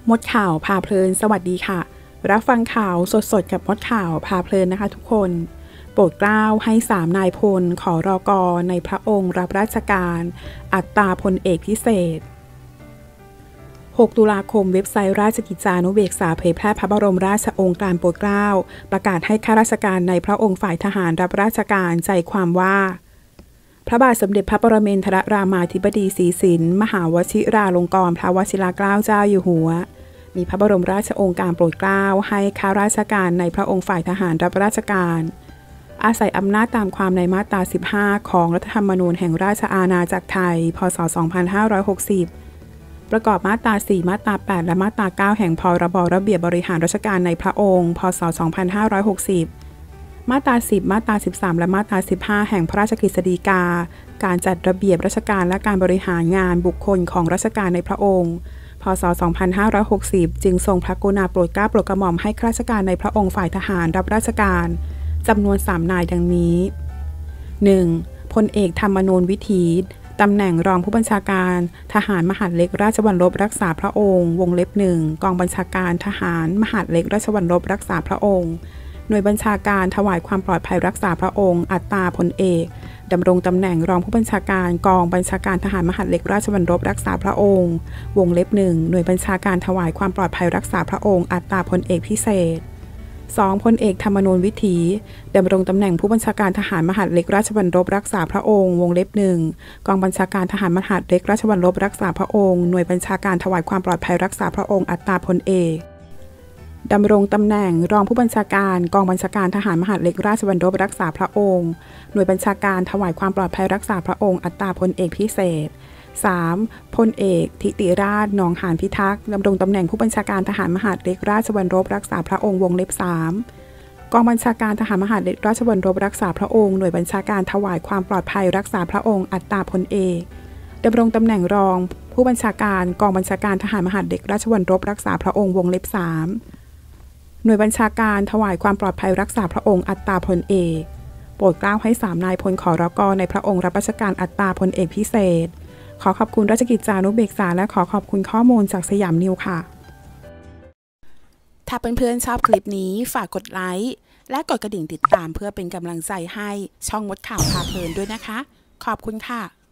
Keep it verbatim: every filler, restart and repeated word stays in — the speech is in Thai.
มดข่าวพาเพลินสวัสดีค่ะรับฟังข่าวสดๆกับมดข่าวพาเพลินนะคะทุกคนโปรดเกล้าให้สามนายพลขอรอกอในพระองค์รับราชการอัตราพลเอกพิเศษหกตุลาคมเว็บไซต์ราชกิจจานุเบกษาเผยแพร่พระบรมราชโองการโปรดเกล้าประกาศให้ข้าราชการในพระองค์ฝ่ายทหารรับราชการใจความว่าพระบาทสมเด็จพระปรมินทรรามาธิบดีศรีสินมหาวชิราลงกรณ์พระวชิรเกล้าเจ้าอยู่หัวมีพระบรมราชโองการโปรดเกล้าให้ข้าราชการในพระองค์ฝ่ายทหารรับราชการอาศัยอำนาจตามความในมาตราสิบห้าของรัฐธรรมนูญแห่งราชอาณาจักรไทยพ.ศ. สองพันห้าร้อยหกสิบประกอบมาตราสี่มาตราแปดและมาตราเก้าแห่งพรบระเบียบบริหารราชการในพระองค์พ.ศ. สองพันห้าร้อยหกสิบมาตราสิบมาตราสิบสามและมาตราสิบห้าแห่งพระราชกฤษฎีกาการจัดระเบียบราชการและการบริหารงานบุคคลของราชการในพระองค์พ.ศ. สองพันห้าร้อยหกสิบจึงทรงพระกรุณาโปรดเกล้าโปรดกระหม่อมให้ข้าราชการในพระองค์ฝ่ายทหารรับราชการจำนวนสามนายดังนี้ หนึ่ง. พลเอกธรรมนูญวิถีตำแหน่งรองผู้บัญชาการทหารมหาดเล็กราชวัลลบรักษาพระองค์วงเล็บหนึ่งกองบัญชาการทหารมหาดเล็กราชวัลลบรักษาพระองค์หน่วยบัญชาการถวายความปลอดภัยรักษาพระองค์อัตราพลเอกดำรงตำแหน่งรองผู้บัญชาการกองบัญชาการทหารมหาดเล็กราชวัลลบรักษาพระองค์วงเล็บหนึ่งหน่วยบัญชาการถวายความปลอดภัยรักษาพระองค์อัตราพลเอกพิเศษ สอง. พลเอกธรรมนูญวิถีดำรงตำแหน่งผู้บัญชาการทหารมหาดเล็กราชวัลลบรักษาพระองค์วงเล็บหนึ่งกองบัญชาการทหารมหาดเล็กราชวัลลบรักษาพระองค์หน่วยบัญชาการถวายความปลอดภัยรักษาพระองค์อัตราพลเอกดำรงตำแหน่งรองผู้บัญชาการกองบัญชาการทหารมหาดเล็กราชวัลลบรักษาพระองค์หน่วยบัญชาการถวายความปลอดภัยรักษาพระองค์อัตราพลเอกพิเศษ สาม. พลเอกธิติราชหนองหานพิทักษ์ดำรงตำแหน่งผู้บัญชาการทหารมหาดเล็กราชวัลลบรักษาพระองค์วงเล็บสามกองบัญชาการทหารมหาดเล็กราชวัลลบรักษาพระองค์หน่วยบัญชาการถวายความปลอดภัยรักษาพระองค์อัตราพลเอกดำรงตำแหน่งรองผู้บัญชาการกองบัญชาการทหารมหาดเล็กราชวัลลบรักษาพระองค์วงเล็บสามหน่วยบัญชาการถวายความปลอดภัยรักษาพระองค์อัตราพลเอกโปรดเกล้าให้สามนายพลขอรกในพระองค์รับราชการอัตราพลเอกพิเศษขอขอบคุณราชกิจจานุเบกษาและขอขอบคุณข้อมูลจากสยามนิวค่ะถ้าเพื่อนๆชอบคลิปนี้ฝากกดไลค์และกดกระดิ่งติดตามเพื่อเป็นกำลังใจให้ช่องมดข่าวพาเพลินด้วยนะคะขอบคุณค่ะ